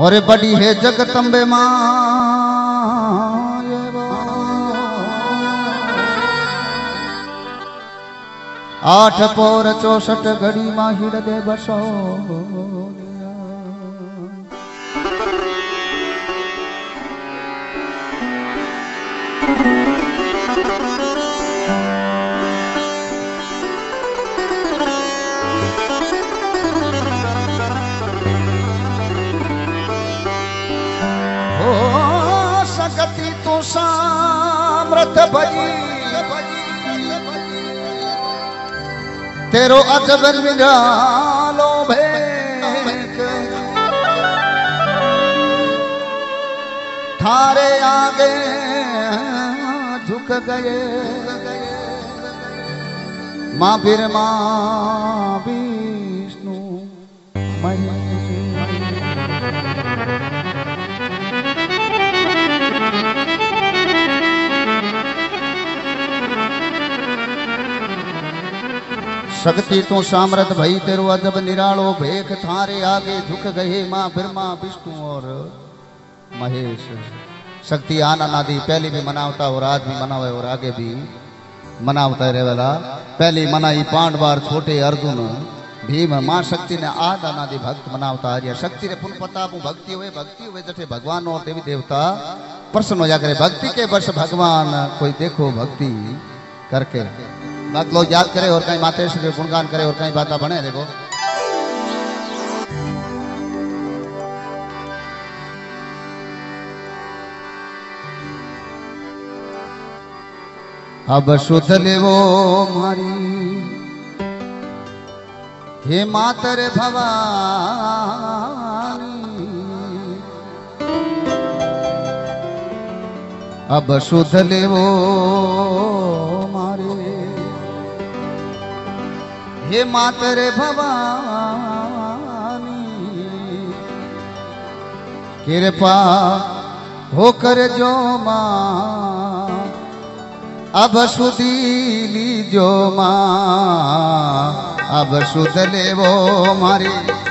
और बड़ी है जगदम्बे माँ आठ पोर 64 घड़ी माँ हृदय बसो तो सामर्थ भजी तेरो अजब निरालो भेंट थारे आगे झुक गए माँ बिरमा विष्णु शक्ति तो सामर्थ भई तेरो अजब निरालो भेख थारे आगे झुक गए माँ ब्रह्मा विष्णु और महेश। शक्ति आनंद पहले भी मनावता और आज भी मनावे और आगे भी मनावता रहे वाला। पहली मनाई 5 बार छोटे अर्जुन भीम माँ शक्ति ने आद अनादि भक्त मनावता आ शक्ति रे पुन प्रताप भक्ति हुए जठे भगवान और देवी देवता प्रसन्न हो जा करे। भक्ति के वर्ष भगवान कोई देखो भक्ति करके बात लोग याद करे और कहीं मातेश के गुणगान करे और कहीं बातें बने। देखो अब शुद्ध ले वो मारी हे मातर भवानी अब शुद्ध ले वो मारे हे मातर भवानी कृपा होकर जो माँ अब सुधी लीजो माँ अब सुध ले वो मारी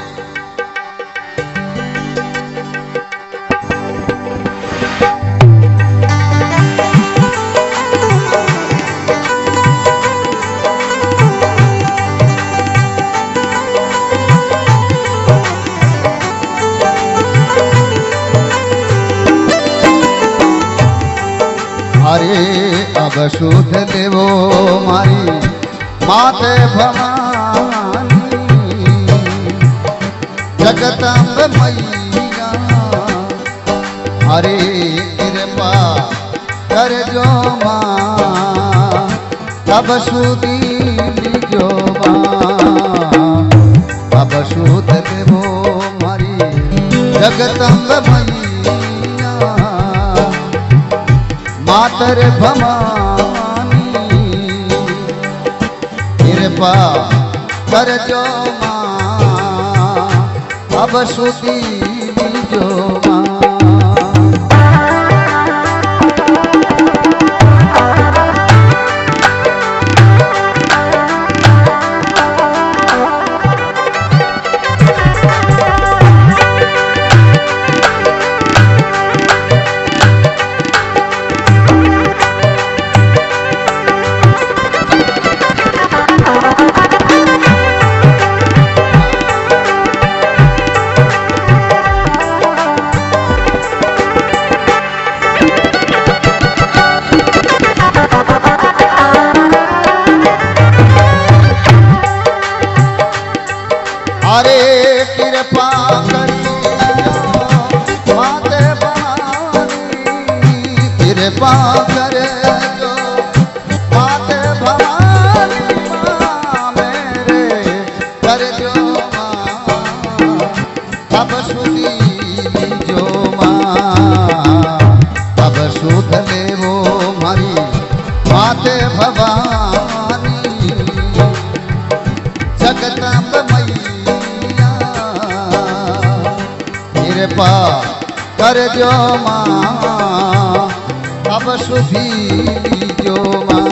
अरे अब शुद्ध लेवो मारी माते भवानी जगदम्ब मैया हरे कृपा कर जो माँ अब शुद्धि लीजो माँ अब शुद्ध लेवो मारी जगदम्ब मैया मातर भवानी कृपा कर जो माँ अब सुधी लीजो माँ अरे कृपा करी माते भवानी कृपा करे जो माते भवानी माँ मेरे कर जो माँ अब सुधी लीजो माँ अब सुध ले वो मारी माते भवानी जगदम्ब कृपा कर जो माँ अब सुधी लीजो माँ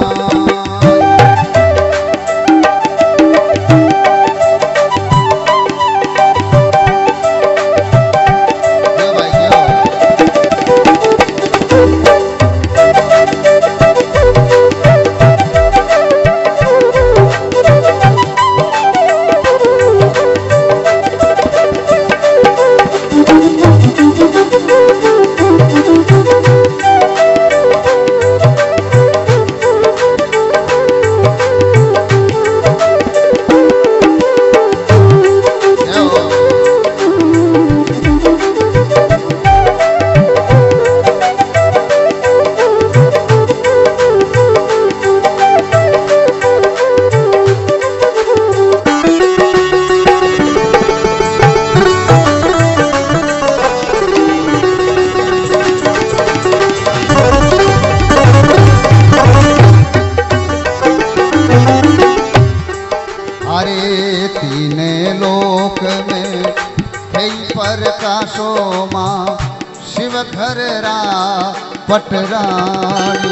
प्रकाशो मां शिव घर रा पटरानी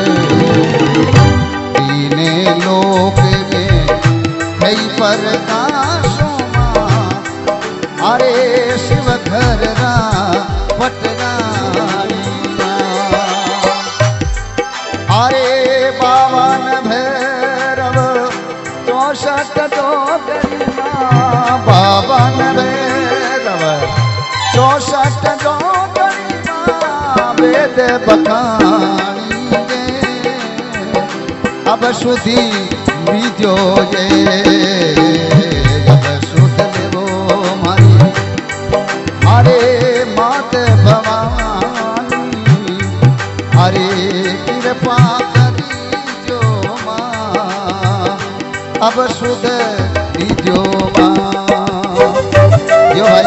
दीने लोक में कई प्रकाशो मां अरे शिव घर रा पटरानी अरे बावन भैरव 64 जोगणिया बावन भैरव 64 जोगणिया वेद बखानी अब सुधी बीजो जे अब सुध लेवो मारी अरे मात भवानी अरे कृपा करीजो मां अब सुध दीजो मां यो भाई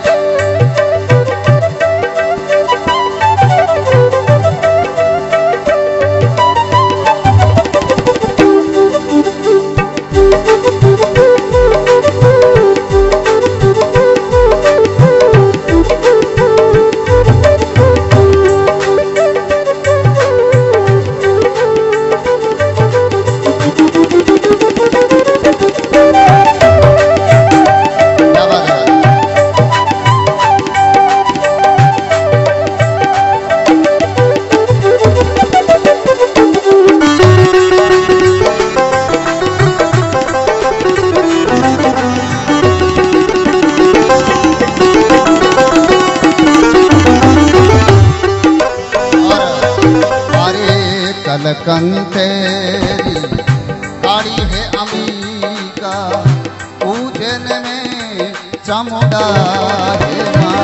कंतेरी काली है अम्बिका पूजन में चामुंडा है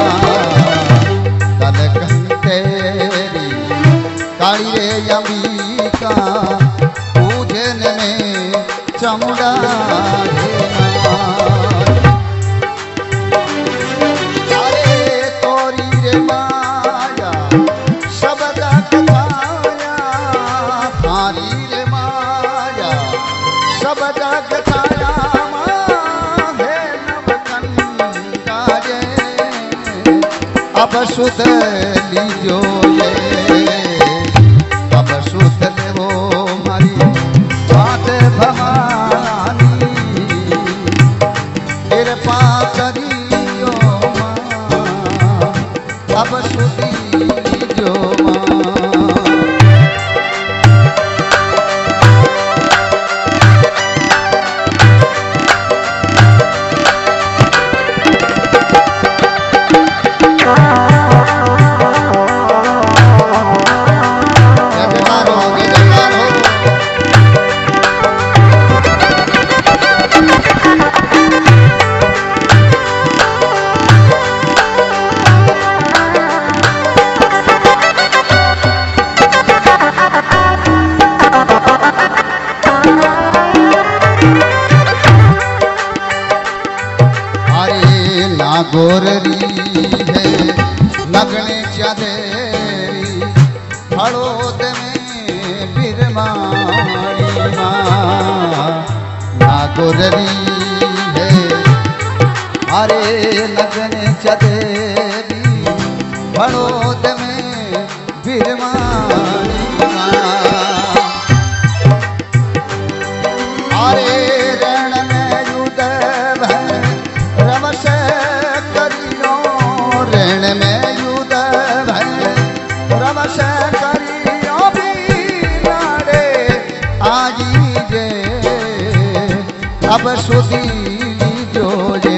मां कंतेरी काली है अम्बिका पूजन में चामुंडा है मां अरे तोरी रे माया शब्द सब जग छाया है नवकंका जे अब सुध लीजो ये अब सुध लेवो मारी बात भवानी कृपा करियो मां अब सुध लीजो मां गोररी है नगने चदेरी हड़ोद में बिरमानी मां ना गोररी है अरे नगने चदेरी हड़ोद में बिरमानी मां अरे रण में युद्ध रवश रण में युद्ध रवश करियो भी लाड़े आजी जे अब सुधी जो जे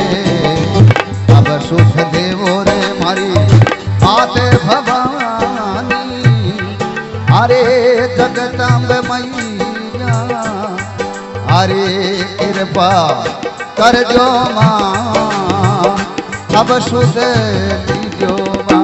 अब सुख देवो रे मारी माते भवानी अरे जगदम्ब मैया अरे कृपा कर जो मां अब सुध लीजो मां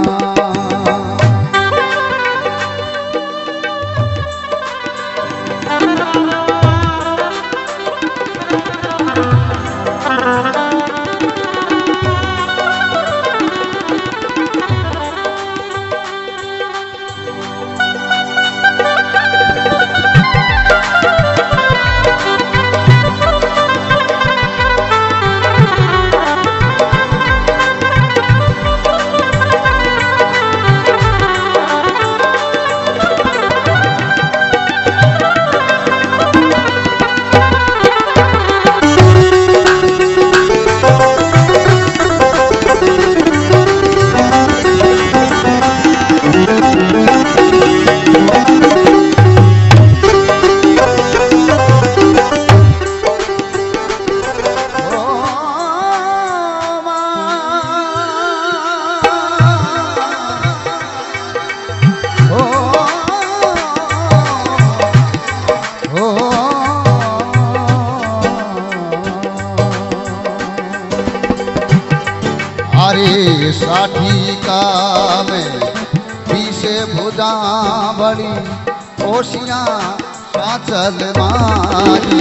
अरे साठी का में पीछे भुजा बड़ी ओशिया साचल मारी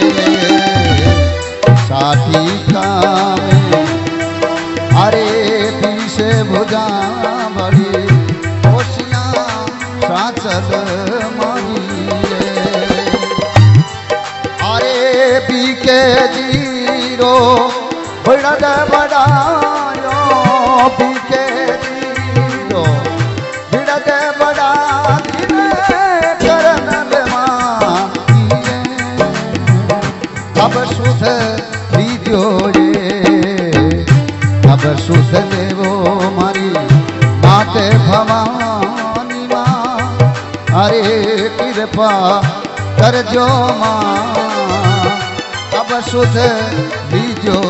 साठी का में अरे पीछे भुजा बड़ी ओशिया साचल मारी अरे पीके जीरो बड़ा बड़ायो पीके जीरो बड़ा बड़ा करन अब सुध लीजो ये अब सुध लेवो मारी माते भवानी माँ अरे कृपा करजो माँ अब सुध लीजो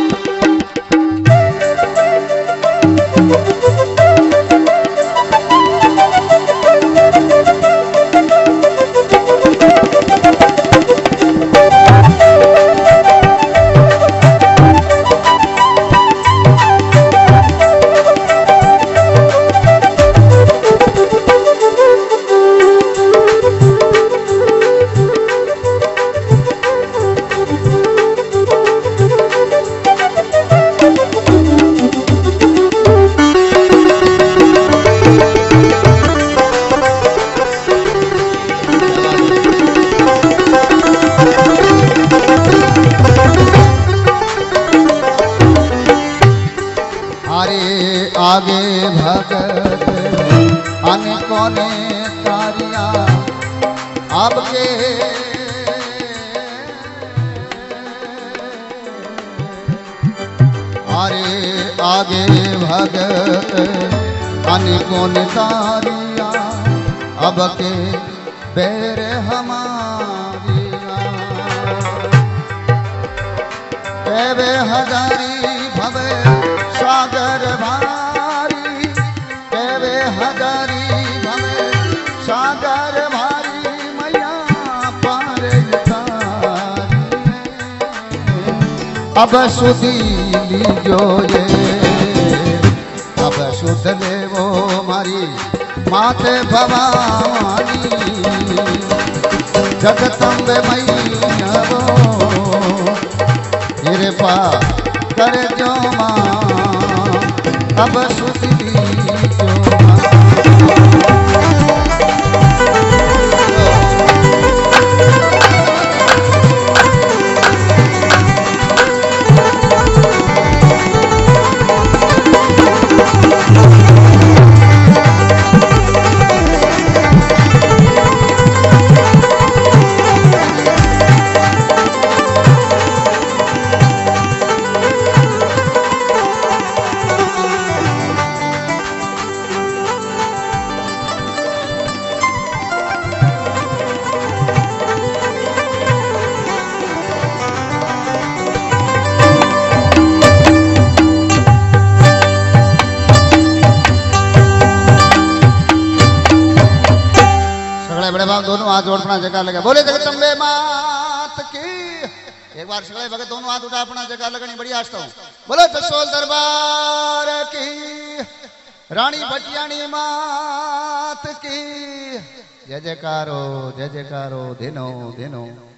आगे भगत अनेकों ने तारिया आपके अरे आगे भगत अनेकों ने तारिया अब के बैर हमारिया कैवे हजारी भवे सागर भारी कैवे हजारी भवे सागर भारी मैया पार अब सुधी लीजो ये अब सुध लेवो मारी माते भवानी जगदम्बे मैया कृपा कर जो माँ अब सुधी लीजो बड़े भाग दोनों हाथ जोड़ना जगह लगा बोले जगदम्बे मात की एक बार सगले भगत दोनों हाथ उठा अपना जगह लगनी बड़ी आस्था हूं बोलो जसोल दरबार की रानी भटियाणी मात की जय जयकारो दिनो दिनो।